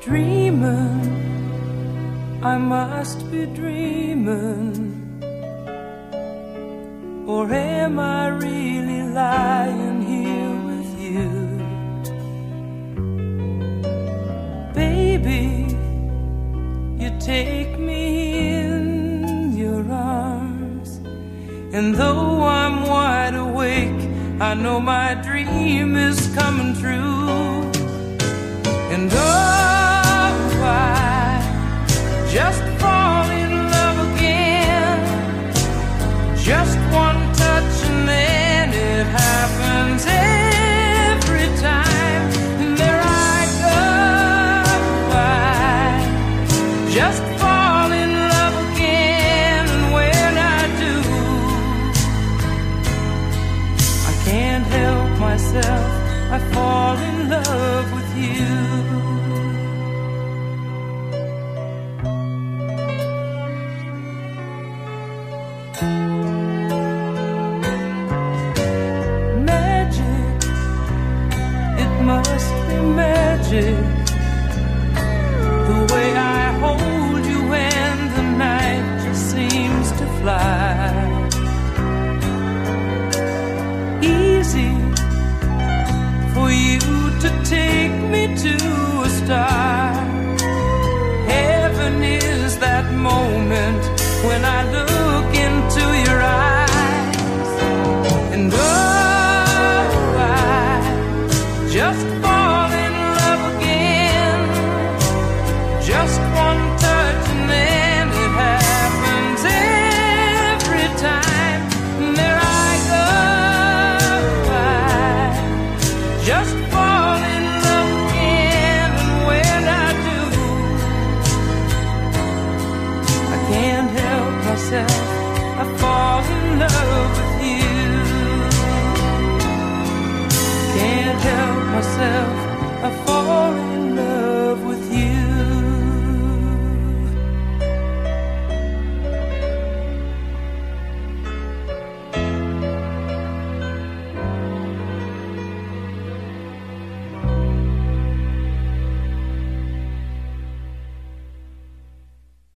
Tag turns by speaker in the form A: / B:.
A: dreaming, I must be dreaming, or am I really lying here with you? Baby, you take me in your arms, and though I'm wide awake, I know my dream is coming true. And oh,